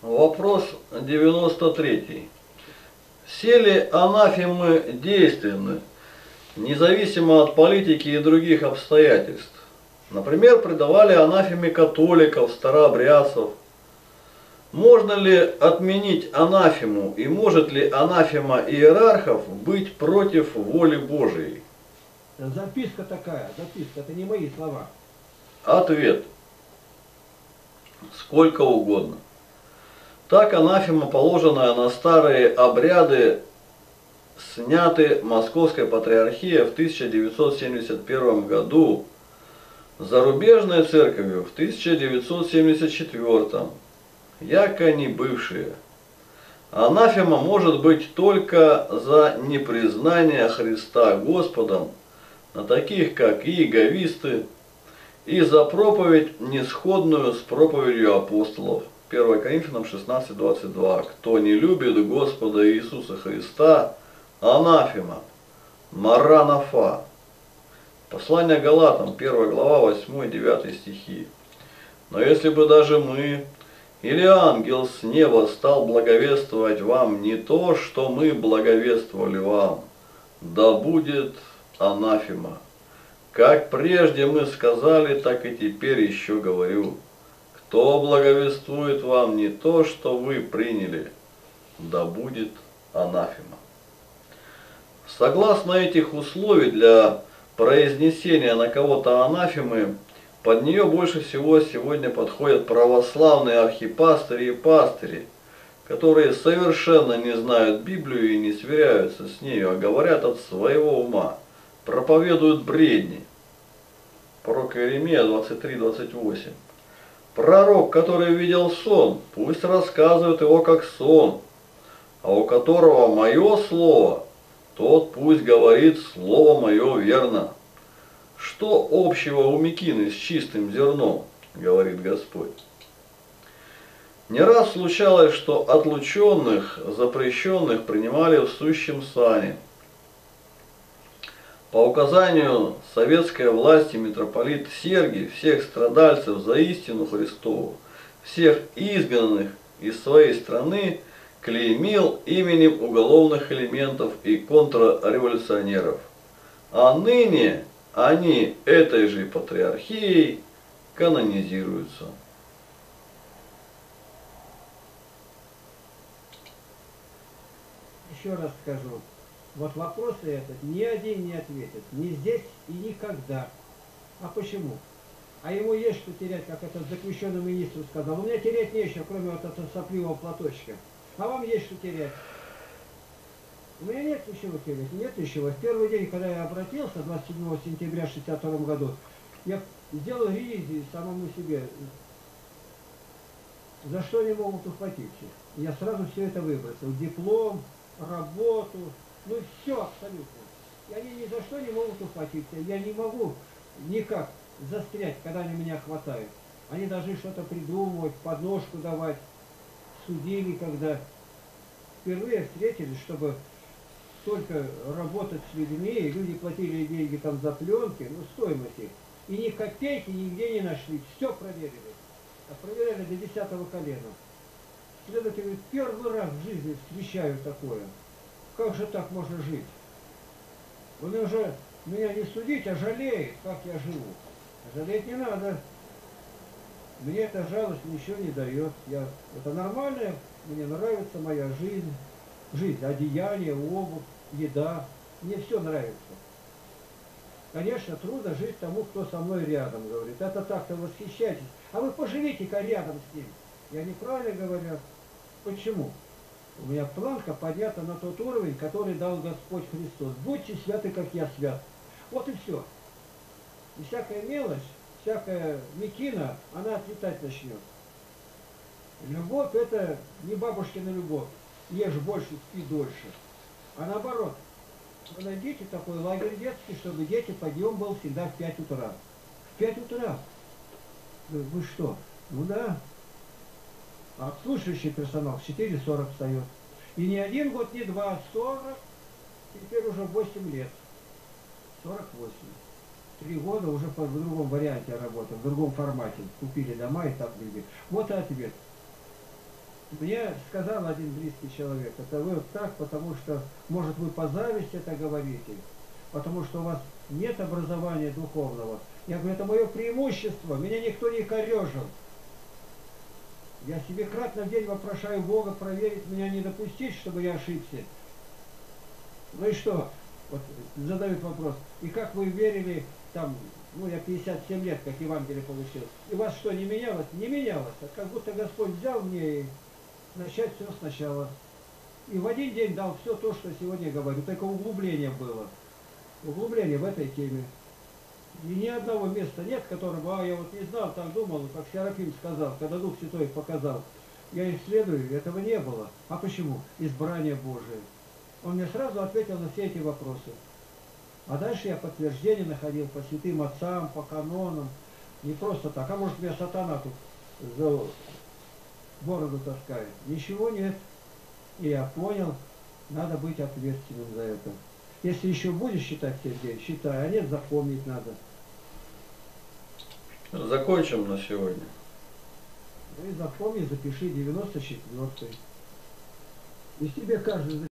Вопрос 93. Все ли анафемы действенны, независимо от политики и других обстоятельств? Например, предавали анафеме католиков, старообрядцев. Можно ли отменить анафему и может ли анафема иерархов быть против воли Божией? Записка такая, записка, это не мои слова. Ответ. Сколько угодно. Так анафема, положенная на старые обряды, сняты Московской патриархией в 1971 году, зарубежной церковью в 1974, яко не бывшие. Анафема может быть только за непризнание Христа Господом на таких, как иеговисты, и за проповедь, несходную с проповедью апостолов. 1 Коринфянам 16:22. Кто не любит Господа Иисуса Христа, анафема, маранафа. Послание Галатам, 1 глава, 8-9 стихи. Но если бы даже мы, или ангел с неба стал благовествовать вам не то, что мы благовествовали вам, да будет анафема. Как прежде мы сказали, так и теперь еще говорю. Кто благовествует вам не то, что вы приняли, да будет анафема. Согласно этих условий для произнесения на кого-то анафемы, под нее больше всего сегодня подходят православные архипастыри и пастыри, которые совершенно не знают Библию и не сверяются с нею, а говорят от своего ума, проповедуют бредни. Пророк Иеремия 23:28. Пророк, который видел сон, пусть рассказывает его как сон, а у которого мое слово, тот пусть говорит слово мое верно. Что общего у мекины с чистым зерном, говорит Господь. Не раз случалось, что отлученных, запрещенных принимали в сущем сане. По указанию советской власти митрополит Сергий всех страдальцев за истину Христову, всех изгнанных из своей страны, клеймил именем уголовных элементов и контрреволюционеров. А ныне они этой же патриархией канонизируются. Еще раз скажу. Вот вопросы этот ни один не ответит. Ни здесь и никогда. А почему? А ему есть что терять, как этот заключенный министр сказал. У меня терять нечего, кроме вот этого сопливого платочка. А вам есть что терять. У меня нет ничего терять, нет ничего. В первый день, когда я обратился, 27 сентября 1962 году, я сделал ревизию самому себе. За что они могут ухватиться? Я сразу все это выбросил. Диплом, работу, ну все абсолютно. И они ни за что не могут ухватиться. Я не могу никак застрять, когда они меня хватают. Они должны что-то придумывать, подножку давать. Судили, когда впервые встретились, чтобы только работать с людьми, и люди платили деньги там за пленки, ну стоимость их. И ни копейки нигде не нашли. Все проверили. А проверяли до 10-го колена. Следовательно, первый раз в жизни встречаю такое. Как же так можно жить? Он уже меня не судить, а жалеет, как я живу. Жалеть не надо. Мне эта жалость ничего не дает. Это нормально, мне нравится моя жизнь. Жизнь, одеяние, обувь, еда. Мне все нравится. Конечно, трудно жить тому, кто со мной рядом, говорит. Это так-то восхищайтесь. А вы поживите-ка рядом с ним. Я неправильно говорю. Почему? У меня планка поднята на тот уровень, который дал Господь Христос. Будьте святы, как я свят. Вот и все. И всякая мелочь, всякая мекина, она отлетать начнет. Любовь это не бабушкина любовь. Ешь больше, спи дольше. А наоборот, вы найдите такой лагерь детский, чтобы дети подъем был всегда в 5 утра. В 5 утра. Вы что? Ну да. А обслуживающий персонал в 4:40 встает. И не один год, не два, 40, теперь уже 8 лет. 48. 3 года уже в другом варианте работал, в другом формате. Купили дома и так люди. Вот и ответ. Мне сказал один близкий человек, это вы вот так, потому что, может, вы по зависти это говорите, потому что у вас нет образования духовного. Я говорю, это мое преимущество, меня никто не корежил. Я себе кратно в день вопрошаю Бога проверить меня, не допустить, чтобы я ошибся. Ну и что? Вот задают вопрос. И как вы верили, там, ну я 57 лет, как Евангелие получил. И у вас что, не менялось? Не менялось. А как будто Господь взял мне и начать все сначала. И в один день дал все то, что сегодня говорю. Только углубление было. Углубление в этой теме. И ни одного места нет, которого, я вот не знал, так думал, как Серафим сказал, когда Дух Святой показал. Я исследую, этого не было. А почему? Избрание Божие. Он мне сразу ответил на все эти вопросы. А дальше я подтверждение находил по святым отцам, по канонам. Не просто так. А может, меня сатана тут за бороду таскает. Ничего нет. И я понял, надо быть ответственным за это. Если еще будешь считать Сергей, считай, а нет, запомнить надо. Закончим на сегодня. Ну и запомни, запиши 94-й. И себе каждый